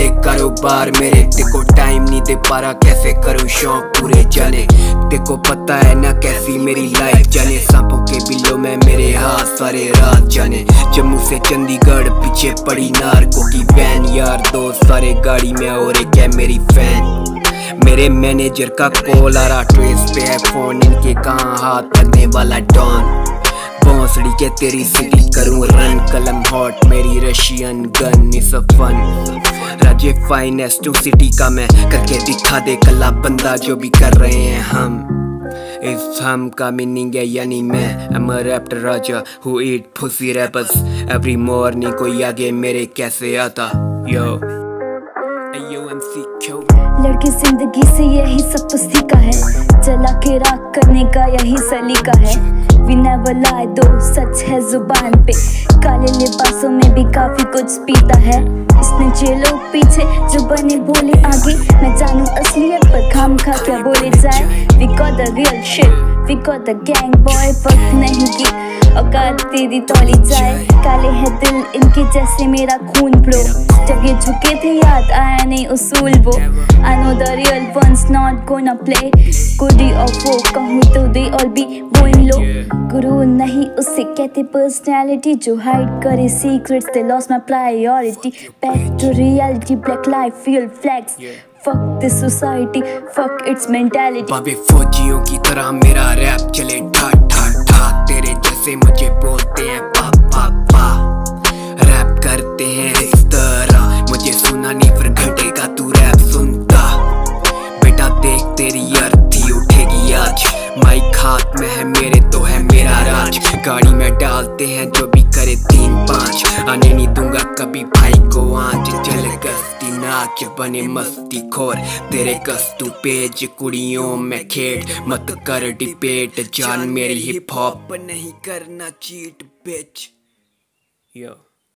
वाले कारोबार मेरे, देखो टाइम नहीं दे पा रहा, कैसे करूँ शौक पूरे जाने। देखो पता है ना कैसी मेरी लाइफ जाने, सांपों के बिलों में मेरे हाथ सारे रात जाने। जम्मू से चंडीगढ़ पीछे पड़ी नार्को की वैन, यार दोस्त सारे गाड़ी में और एक है मेरी फैन। मेरे मैनेजर का कॉल आ रहा, ट्रेस पे है फोन, इनके कहाँ हाथ लगने वाला डॉन। भोंसड़ी के तेरी सिटी करूँ रन, कलम हॉट मेरी Russian gun is a fun. राजे फाइनेस्ट टू सिटी का मैं करके दिखा दे कला बंदा जो भी कर रहे हैं हम। इस हम का मीनिंग है यानी मैं I'm a rapper Raja who eat pussy rappers every morning, कोई आगे मेरे कैसे आता yo AUMCQ। लड़की जिंदगी से यही सब तो सीखा है, जला के राख करने का यही सलीका है। We never lie दो सच है जुबान पे, काले लिबासों में भी काफी कुछ पीता है। इसने जे लोग पीछे जो बने बोले आगे, मैं जानूं असलियत पर खाम खा क्या बोले जाए। We got the real shit, we got the gang boy, वक्त नहीं की औकात तेरी तोली जाए। काले है दिल इनके जैसे मेरा खून ब्रो, जब ये झुके थे याद आया नहीं उसूल वो। I know the real ones not gonna play, गुडी और वो कहूँ तो they all be going low। गुरु नहीं उसे कहते पर्सनैलिटी, जो हाइड करे secrets they lost my priority। Back to reality, black life fuel flags, fuck this society, fuck its mentality। बाबे फौजियों की तरह मेरा रैप चले ठा ठा ठा, तेरे जैसे मुझे बोलते हैं पा पा पा। रैप करते हैं इस तरह, मुझे सुना नहीं फिर घटेगा तू रैप सुनता। बेटा देख तेरी अर्थी उठेगी आज, माइक हाथ में है मेरे तो है मेरा राज। गाड़ी में डालते हैं जो भी करे 3-5, आने नहीं दूंगा कभी भाई को आँच। चल गस्ती नाच बने मस्ती खोर, तेरे कस्तू पेज कुड़ियों में खेड़। मत कर डिबेट जान मेरी हिप हॉप नहीं करना चीट बिच। Yo